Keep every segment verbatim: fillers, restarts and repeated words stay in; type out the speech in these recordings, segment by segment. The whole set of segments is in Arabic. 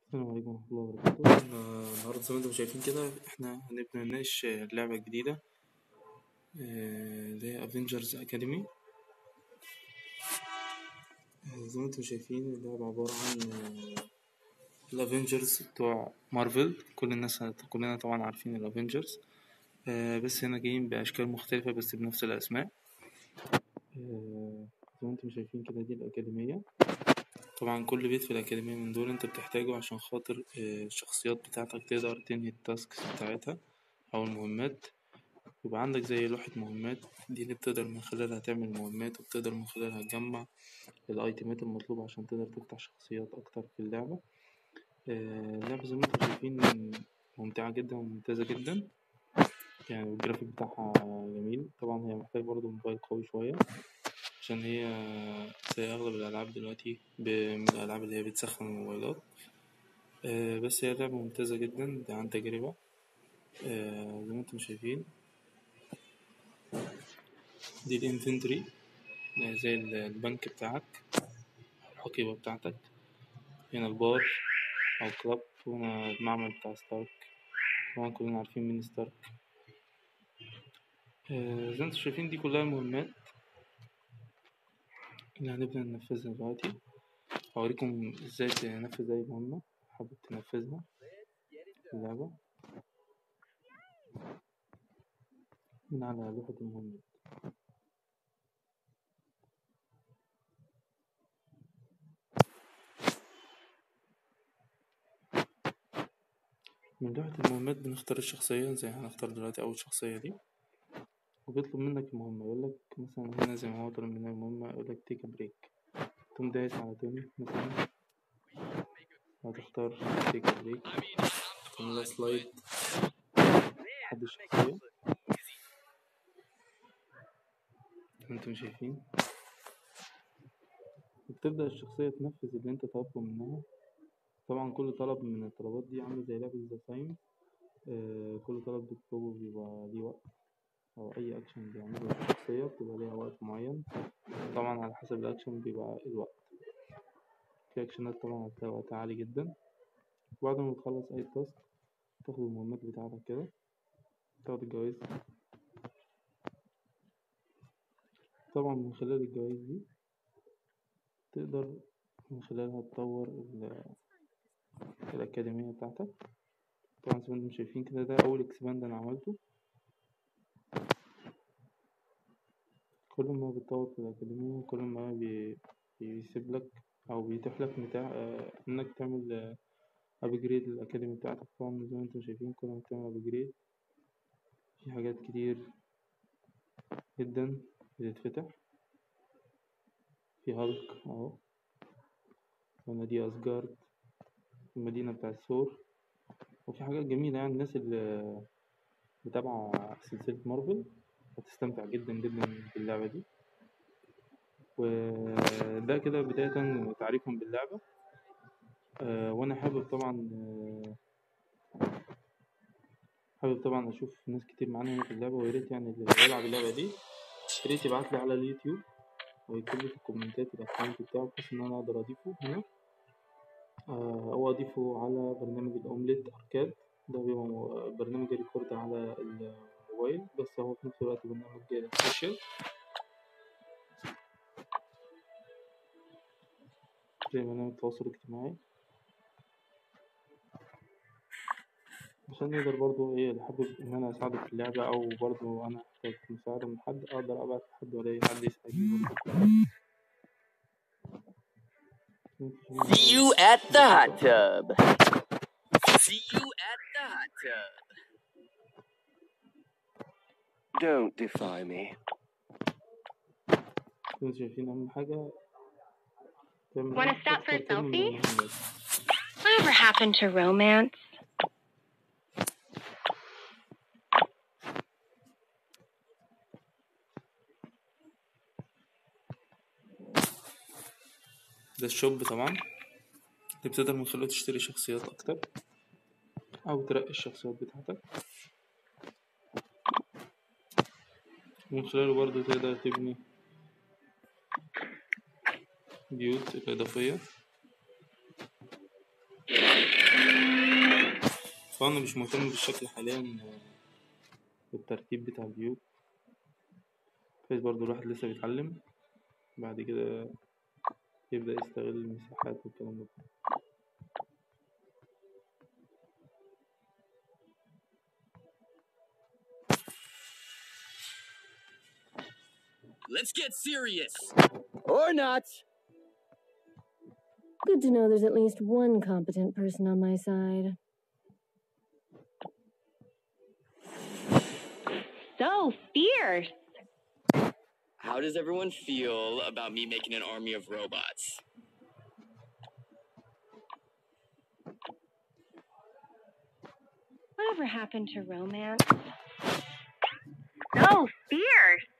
السلام عليكم ورحمة الله وبركاته. آه، النهاردة زي ما انتم شايفين كده احنا هنبدأ نناقش اللعبة الجديدة آه، اللي هي افنجرز اكاديمي. زي ما انتم شايفين اللعبة عبارة عن آه، الافنجرز بتوع مارفل. كل الناس كلنا طبعا عارفين الافنجرز، آه، بس هنا جايين بأشكال مختلفة بس بنفس الأسماء. آه، زي ما انتم شايفين كده دي الأكاديمية. طبعا كل بيت في الأكاديمية من دول انت بتحتاجه عشان خاطر آه، الشخصيات بتاعتك تقدر تنهي التاسكس بتاعتها أو المهمات. يبقى عندك زي لوحة مهمات، دي اللي بتقدر من خلالها تعمل مهمات وبتقدر من خلالها تجمع الايتيمات المطلوبة عشان تقدر تفتح شخصيات أكتر في اللعبة. آه، اللعبة زي ما انتم شايفين ممتعة جدا وممتازة جدا، يعني الجرافيك بتاعها جميل. طبعا هي محتاج برضه موبايل قوي شوية عشان هي زي أغلب الألعاب دلوقتي من الألعاب اللي هي بتسخن الموبايلات. آه، بس هي لعبة ممتازة جدا عن تجربة. آه، زي ما انتم شايفين دي الانفنتوري زي البنك بتاعك، الحقيبة بتاعتك. هنا البار أو كلاب، وهنا المعمل بتاع ستارك. طبعا كلنا عارفين مين ستارك. آه زي ما انتم شايفين دي كلها المهمات اللي هنبدأ ننفذها دلوقتي. هوريكم ازاي تنفذ أي مهمة حابب تنفذها في اللعبة من على لوحة المهمات. من لوحة المهمات بنختار الشخصية، زي هنختار دلوقتي أول شخصية دي، وبيطلب منك المهمة. يقولك مثلا هنا زي ما هو طلب منك المهمة يقولك تيك بريك، تقوم دايس على تاني مثلا هتختار تيك بريك، تعملها سلايد لحد الشخصية. انتم شايفين بتبدأ الشخصية تنفذ اللي انت طلبته منها. طبعا كل طلب من الطلبات دي عامل زي لعبة ذا سايم. آه كل طلب بتطلبه بيبقى ليه وقت، أو أي أكشن بيعمله الشخصية بتبقى ليها وقت معين. طبعا على حسب الأكشن بيبقى الوقت. في أكشنات طبعا هتلاقي وقتها عالي جدا. بعد ما تخلص أي تاسك تاخد المهمات بتاعتك كده، تاخد الجوايز. طبعا من خلال الجوايز دي تقدر من خلالها تطور الأكاديمية بتاعتك. طبعا زي ما انتم شايفين كده ده أول اكسباند أنا عملته. كل ما بتطور في الأكاديمية كل ما بي... بيسيب لك أو بيتيح لك متاع آه إنك تعمل أبجريد للأكاديمي بتاعتك. طبعا زي ما انتم شايفين كل ما بتعمل أبجريد في حاجات كتير جدا بتتفتح. في هالك أهو، وأنا دي أسجارد، المدينة بتاع ثور. وفي حاجات جميلة، يعني الناس اللي متابعة سلسلة مارفل هتستمتع جدا جدا باللعبة دي. وده كده بداية تعريفهم باللعبة. أه وأنا حابب طبعا أه حابب طبعا أشوف ناس كتير معانا هنا في اللعبة. وياريت يعني اللي هيلعب اللعبة دي ياريت يبعتلي على اليوتيوب ويكتب لي في الكومنتات الأكونت بتاعه بحيث إن أنا أقدر أضيفه هنا، أه أو أضيفه على برنامج الأومليت أركاد. ده بيبقى برنامج ريكورد على الموبايل بس هو في نفس الوقت برنامج سوشيال زي برنامج التواصل الاجتماعي، عشان نقدر برضو ايه اللي حابب ان انا اساعده في اللعبة، او برضو انا احتاج مساعدة من حد اقدر ابعت لحد ولا اي حد يساعدني برضو. See you at the hot tub. See you at the hot tub. Don't defy me. انتوا شايفين اهم حاجة Want to stop for a selfie? Whatever happened to romance? ده الشوب طبعا اللي بتقدر من خلاله تشتري شخصيات اكتر او ترقي الشخصيات بتاعتك. من خلاله برضو تقدر تبني بيوت اضافية. طبعا مش مهتم بالشكل حاليا بالترتيب بتاع البيوت، بحيث برضه الواحد لسه بيتعلم، بعد كده يبدأ يستغل المساحات والكلام ده. Let's get serious. Or not. Good to know there's at least one competent person on my side. So fierce. How does everyone feel about me making an army of robots? Whatever happened to romance? So fierce.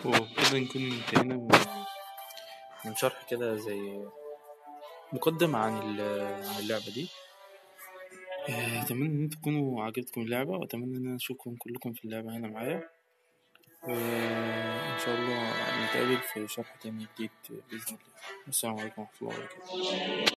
وبكده نكون انتهينا من من شرح كده زي مقدمة عن عن اللعبة دي. أتمنى إن انتوا تكونوا عجبتكم اللعبة، وأتمنى إن أنا أشوفكم كلكم في اللعبة هنا معايا، وإن شاء الله نتقابل في شرح تاني جديد بإذن الله. السلام عليكم ورحمة الله وبركاته.